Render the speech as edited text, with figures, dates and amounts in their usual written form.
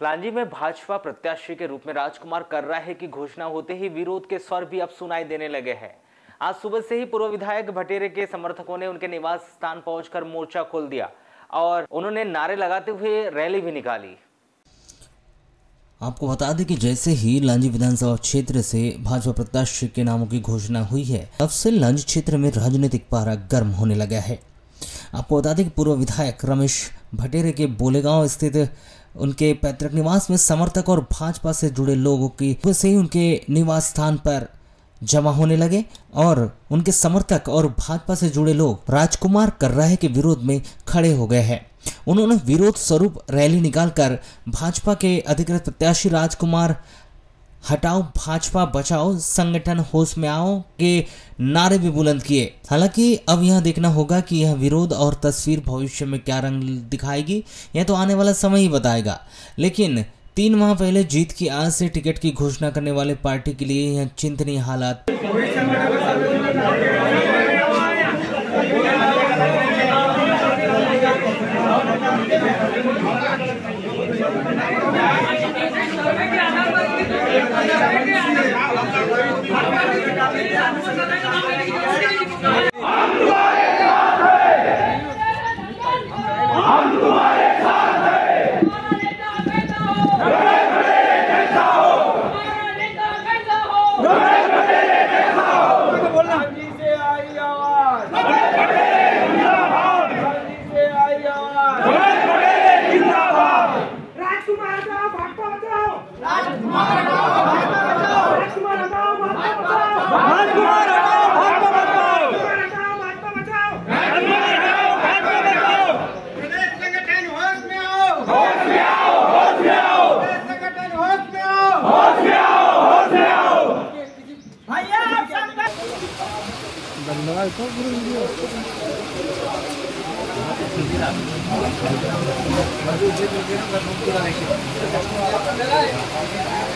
लांजी में भाजपा प्रत्याशी के रूप में राजकुमार कर्राहे की घोषणा होते ही विरोध के स्वर भी अब सुनाई देने लगे हैं। आज सुबह से ही पूर्व विधायक भटेरे के समर्थकों ने उनके निवास स्थान पहुंचकर मोर्चा खोल दिया और उन्होंने नारे लगाते हुए रैली भी निकाली। आपको बता दें कि जैसे ही लांजी विधानसभा क्षेत्र से भाजपा प्रत्याशी के नामों की घोषणा हुई है, तब से लांजी क्षेत्र में राजनीतिक पारा गर्म होने लगा है। आपको बता दें कि पूर्व विधायक रमेश भटेरे के बोलेगांव स्थित उनके पैतृक निवास में समर्थक और भाजपा से जुड़े लोगों की से ही उनके निवास स्थान पर जमा होने लगे और उनके समर्थक और भाजपा से जुड़े लोग राजकुमार कर्राहे के विरोध में खड़े हो गए हैं। उन्होंने विरोध स्वरूप रैली निकालकर भाजपा के अधिकृत प्रत्याशी राजकुमार हटाओ भाजपा बचाओ संगठन होश में आओ के नारे भी बुलंद किए। हालांकि अब यह देखना होगा कि यह विरोध और तस्वीर भविष्य में क्या रंग दिखाएगी, यह तो आने वाला समय ही बताएगा। लेकिन 3 माह पहले जीत की आस से टिकट की घोषणा करने वाले पार्टी के लिए यह चिंतनीय हालात धन्यवाद।